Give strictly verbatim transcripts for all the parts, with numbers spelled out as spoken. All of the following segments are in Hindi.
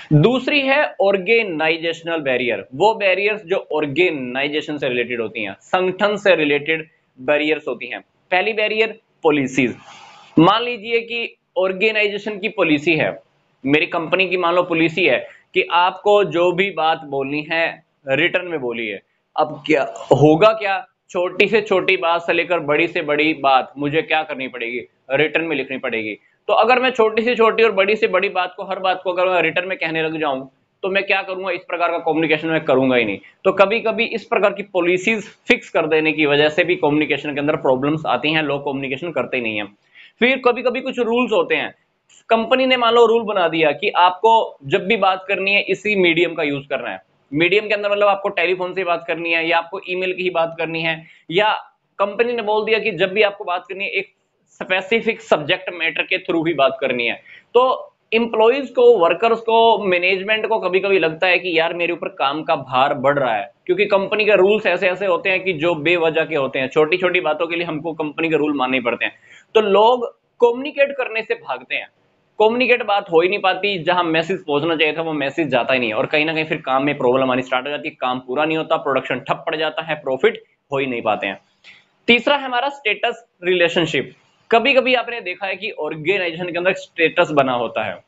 दूसरी है ऑर्गेनाइजेशनल बैरियर, वो बैरियर्स जो ऑर्गेनाइजेशन से रिलेटेड होती हैं, संगठन से रिलेटेड बैरियर्स होती हैं। पहली बैरियर पॉलिसीज। मान लीजिए कि ऑर्गेनाइजेशन की पॉलिसी है, मेरी कंपनी की मान लो पॉलिसी है कि आपको जो भी बात बोलनी है रिटर्न में बोलिए। अब क्या होगा, क्या छोटी से छोटी बात से लेकर बड़ी से बड़ी बात मुझे क्या करनी पड़ेगी, रिटर्न में लिखनी पड़ेगी। तो अगर मैं छोटी से छोटी और बड़ी से बड़ी बात को, हर बात को अगर मैं रिटर्न में कहने लग जाऊं तो मैं क्या करूंगा, इस प्रकार का कम्युनिकेशन मैं करूंगा ही नहीं। तो कभी कभी इस प्रकार की पॉलिसीज फिक्स कर देने की वजह से भी कम्युनिकेशन के अंदर प्रॉब्लम्स आती हैं, लोग कम्युनिकेशन करते ही नहीं है। फिर कभी कभी कुछ रूल्स होते हैं, कंपनी ने मान लो रूल बना दिया कि आपको जब भी बात करनी है इसी मीडियम का यूज करना है। मीडियम के अंदर मतलब आपको टेलीफोन से बात करनी है या आपको ईमेल की ही बात करनी है, या कंपनी ने बोल दिया कि जब भी आपको बात करनी है एक स्पेसिफिक सब्जेक्ट मैटर के थ्रू ही बात करनी है। तो इंप्लॉइज को, वर्कर्स को, मैनेजमेंट को कभी कभी लगता है कि यार मेरे ऊपर काम का भार बढ़ रहा है, क्योंकि कंपनी के रूल्स ऐसे ऐसे होते हैं कि जो बेवजह के होते हैं, छोटी छोटी बातों के लिए हमको कंपनी के रूल मानने पड़ते हैं। तो लोग कम्युनिकेट करने से भागते हैं, कम्युनिकेट बात हो ही नहीं पाती, जहां मैसेज पहुंचना चाहिए था वो मैसेज जाता ही नहीं, और कहीं ना कहीं फिर काम में प्रॉब्लम आनी स्टार्ट हो जाती है, काम पूरा नहीं होता, प्रोडक्शन ठप पड़ जाता है, प्रॉफिट हो ही नहीं पाते हैं। तीसरा है हमारा स्टेटस रिलेशनशिप। कभी कभी आपने देखा है कि ऑर्गेनाइजेशन के अंदर स्टेटस बना होता है,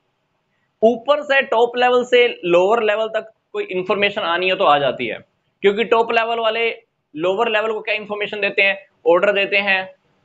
ऊपर से टॉप लेवल से लोअर लेवल तक कोई इंफॉर्मेशन आनी है तो आ जाती है, क्योंकि टॉप लेवल वाले लोअर लेवल को क्या इंफॉर्मेशन देते हैं, ऑर्डर देते हैं,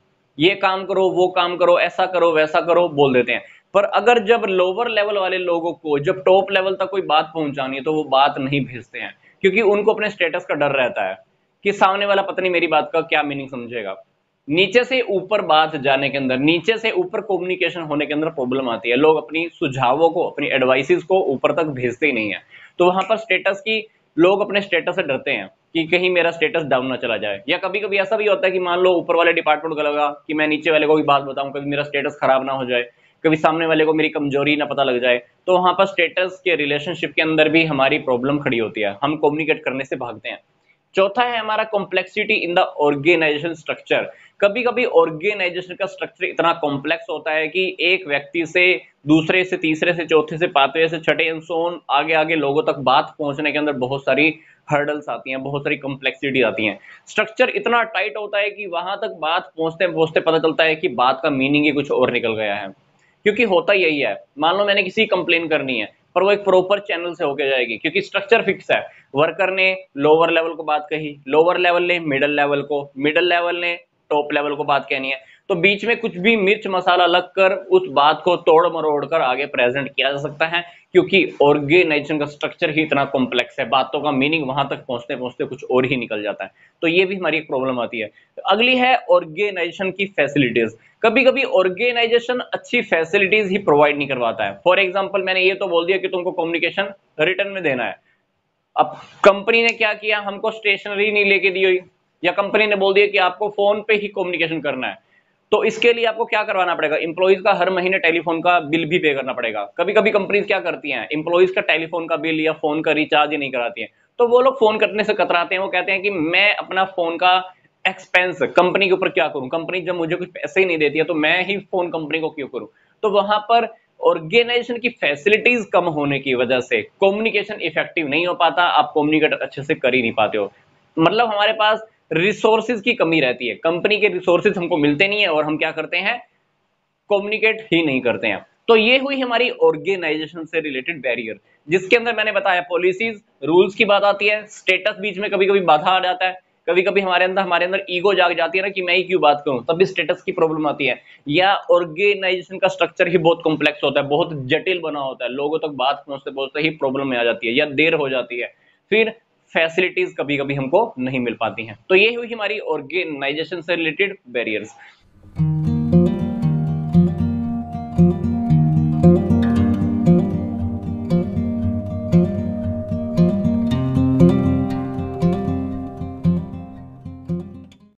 ये काम करो, वो काम करो, ऐसा करो, वैसा करो, बोल देते हैं। पर अगर जब लोअर लेवल वाले लोगों को जब टॉप लेवल तक कोई बात पहुंचानी है तो वो बात नहीं भेजते हैं, क्योंकि उनको अपने स्टेटस का डर रहता है कि सामने वाला पता नहीं मेरी बात का क्या मीनिंग समझेगा। नीचे से ऊपर बात जाने के अंदर, नीचे से ऊपर कम्युनिकेशन होने के अंदर प्रॉब्लम आती है, लोग अपनी सुझावों को, अपनी एडवाइसेस को ऊपर तक भेजते ही नहीं है। तो वहां पर स्टेटस की, लोग अपने स्टेटस से डरते हैं कि कहीं मेरा स्टेटस डाउन ना चला जाए। या कभी कभी ऐसा भी होता है कि मान लो ऊपर वाले डिपार्टमेंट को लगा कि मैं नीचे वाले को भी बात बताऊं, कभी मेरा स्टेटस खराब ना हो जाए, कभी सामने वाले को मेरी कमजोरी ना पता लग जाए, तो वहां पर स्टेटस के रिलेशनशिप के अंदर भी हमारी प्रॉब्लम खड़ी होती है, हम कम्युनिकेट करने से भागते हैं। चौथा है हमारा complexity in the organization structure. कभी कभी ऑर्गेनाइजेशन का स्ट्रक्चर इतना कॉम्प्लेक्स होता है कि एक व्यक्ति से दूसरे से तीसरे से चौथे से पांचवें से छठे एंड सो ऑन, आगे आगे लोगों तक बात पहुंचने के अंदर बहुत सारी हर्डल्स आती हैं, बहुत सारी कॉम्प्लेक्सिटी आती हैं। स्ट्रक्चर इतना टाइट होता है कि वहां तक बात पहुंचते पहुंचते पता चलता है कि बात का मीनिंग ही कुछ और निकल गया है। क्योंकि होता यही है, मान लो मैंने किसी कंप्लेन करनी है पर वो एक प्रॉपर चैनल से होके जाएगी, क्योंकि स्ट्रक्चर फिक्स है। वर्कर ने लोअर लेवल को बात कही, लोअर लेवल ने मिडिल लेवल को, मिडिल लेवल ने टॉप लेवल को बात कहनी है, तो बीच में कुछ भी मिर्च मसाला लगकर उस बात को तोड़ मरोड़ कर आगे प्रेजेंट किया जा सकता है, क्योंकि ऑर्गेनाइजेशन का स्ट्रक्चर ही इतना कॉम्प्लेक्स है, बातों का मीनिंग वहां तक पहुंचते पहुंचते कुछ और ही निकल जाता है। तो ये भी हमारी एक प्रॉब्लम आती है। अगली है ऑर्गेनाइजेशन की फैसिलिटीज। कभी कभी ऑर्गेनाइजेशन अच्छी फैसिलिटीज ही प्रोवाइड नहीं करवाता है। फॉर एग्जांपल मैंने ये तो बोल दिया कि तुमको कम्युनिकेशन रिटर्न में देना है, अब कंपनी ने क्या किया, हमको स्टेशनरी नहीं लेके दी हुई, या कंपनी ने बोल दिया कि आपको फोन पे ही कम्युनिकेशन करना है, तो इसके लिए आपको क्या करवाना पड़ेगा, इंप्लॉइज का हर महीने टेलीफोन का बिल भी पे करना पड़ेगा। कभी कभी कंपनीज क्या करती हैं, इंप्लॉइज का टेलीफोन का बिल या फोन का रिचार्ज ही नहीं कराती हैं, तो वो लोग फोन करने से कतराते हैं, वो कहते हैं कि मैं अपना फोन का एक्सपेंस कंपनी के ऊपर क्या करूं, कंपनी जब मुझे कुछ पैसे ही नहीं देती है तो मैं ही फोन कंपनी को क्यों करूं। तो वहां पर ऑर्गेनाइजेशन की फैसिलिटीज कम होने की वजह से कम्युनिकेशन इफेक्टिव नहीं हो पाता, आप कम्युनिकेट अच्छे से कर ही नहीं पाते हो। मतलब हमारे पास रिसोर्सेज की कमी रहती है, कंपनी के रिसोर्सेज हमको मिलते नहीं है और हम क्या करते हैं, कम्युनिकेट ही नहीं करते हैं। तो ये हुई हमारी ऑर्गेनाइजेशन से रिलेटेड बैरियर, जिसके अंदर मैंने बताया पॉलिसीज, रूल्स की बात आती है, स्टेटस बीच में कभी कभी बाधा आ जाता है, कभी कभी हमारे अंदर हमारे अंदर ईगो जाग जाती है ना कि मैं ही क्यों बात करूं, तब भी स्टेटस की प्रॉब्लम आती है। या ऑर्गेनाइजेशन का स्ट्रक्चर ही बहुत कॉम्प्लेक्स होता है, बहुत जटिल बना होता है, लोगों तक बात पहुंचते पहुंचते ही प्रॉब्लम में आ जाती है या देर हो जाती है, फिर फैसिलिटीज कभी कभी हमको नहीं मिल पाती हैं। तो ये हुई हमारी ऑर्गेनाइजेशन से रिलेटेड बैरियर्स।